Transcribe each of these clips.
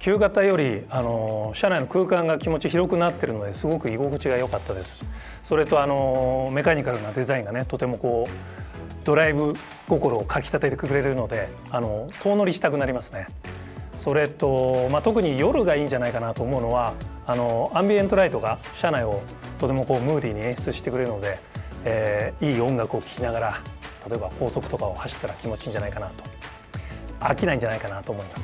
旧型より車内の空間が気持ち広くなってるのですごく居心地が良かったです。それとメカニカルなデザインがね、とてもこうドライブ心をかきたててくれるので遠乗りしたくなりますね。それと、特に夜がいいんじゃないかなと思うのはアンビエントライトが車内をとてもこうムーディーに演出してくれるので、いい音楽を聴きながら例えば高速とかを走ったら気持ちいいんじゃないかなと、飽きないんじゃないかなと思います。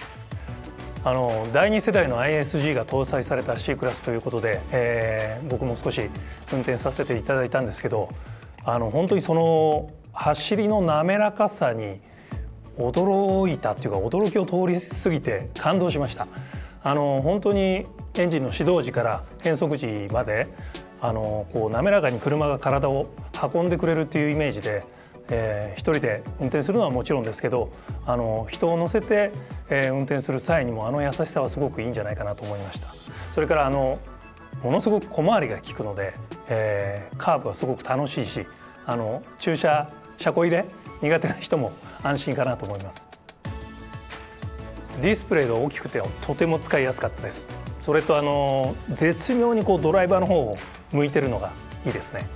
第2世代の ISG が搭載された C クラスということで、僕も少し運転させていただいたんですけど、本当にその走りの滑らかさに驚いたっていうか、驚きを通り過ぎて感動しました。本当にエンジンの始動時から変速時までこう滑らかに車が体を運んでくれるっていうイメージで、一人で運転するのはもちろんですけど人を乗せて、運転する際にも優しさはすごくいいんじゃないかなと思いました。それからものすごく小回りが利くので、カーブはすごく楽しいし車庫入れ苦手な人も安心かなと思います。ディスプレイが大きくてとても使いやすかったです。それと絶妙にこうドライバーの方を向いてるのがいいですね。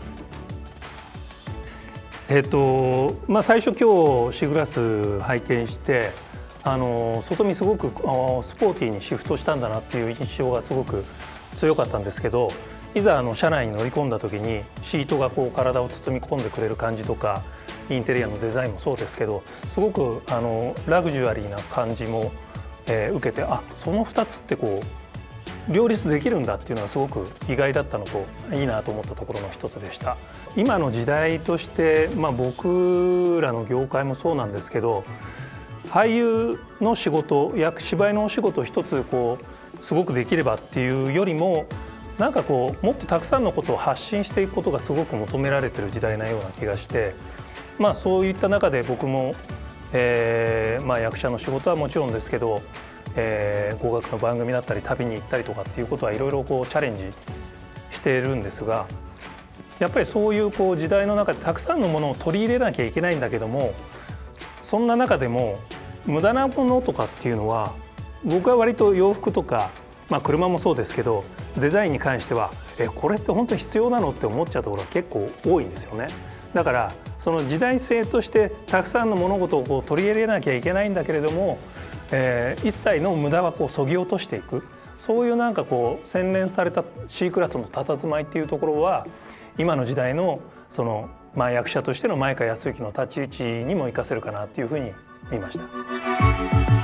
最初今日 C クラス拝見して外見すごくスポーティーにシフトしたんだなっていう印象がすごく強かったんですけど、いざ車内に乗り込んだ時にシートがこう体を包み込んでくれる感じとかインテリアのデザインもそうですけど、すごくラグジュアリーな感じも、受けてその2つってこう両立できるんだっていうのはすごく意外だったのといいなと思ったところの一つでした。今の時代として、僕らの業界もそうなんですけど、俳優の仕事芝居のお仕事一つこうすごくできればっていうよりもなんかこうもっとたくさんのことを発信していくことがすごく求められてる時代なような気がして、そういった中で僕も、役者の仕事はもちろんですけど語学の番組だったり旅に行ったりとかっていうことはいろいろこうチャレンジしているんですが、やっぱりそういうこう時代の中でたくさんのものを取り入れなきゃいけないんだけども、そんな中でも無駄なものとかっていうのは僕は割と洋服とか、車もそうですけどデザインに関してはこれって本当に必要なのって思っちゃうところが結構多いんですよね。だからその時代性としてたくさんの物事をこう取り入れなきゃいけないんだけれども、一切の無駄はこう削ぎ落としていく、そういうなんかこう洗練された C クラスの佇まいっていうところは今の時代のその役者としての前川泰之の立ち位置にも生かせるかなっていうふうに見ました。